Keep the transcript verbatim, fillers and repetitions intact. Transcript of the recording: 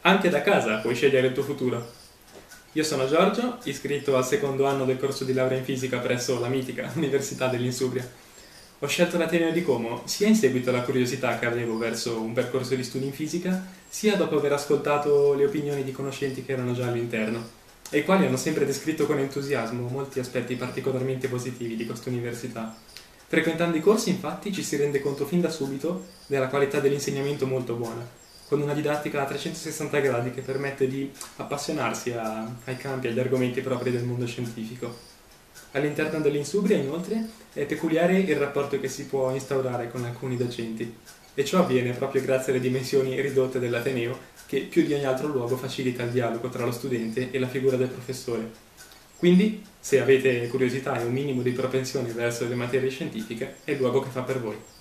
Anche da casa puoi scegliere il tuo futuro. Io sono Giorgio, iscritto al secondo anno del corso di laurea in fisica presso la mitica Università dell'Insubria. Ho scelto l'Ateneo di Como sia in seguito alla curiosità che avevo verso un percorso di studi in fisica, sia dopo aver ascoltato le opinioni di conoscenti che erano già all'interno, e i quali hanno sempre descritto con entusiasmo molti aspetti particolarmente positivi di questa università. Frequentando i corsi, infatti, ci si rende conto fin da subito della qualità dell'insegnamento molto buona, con una didattica a trecentosessanta gradi che permette di appassionarsi a, ai campi e agli argomenti propri del mondo scientifico. All'interno dell'Insubria, inoltre, è peculiare il rapporto che si può instaurare con alcuni docenti, e ciò avviene proprio grazie alle dimensioni ridotte dell'Ateneo, che più di ogni altro luogo facilita il dialogo tra lo studente e la figura del professore. Quindi, se avete curiosità e un minimo di propensione verso le materie scientifiche, è il luogo che fa per voi.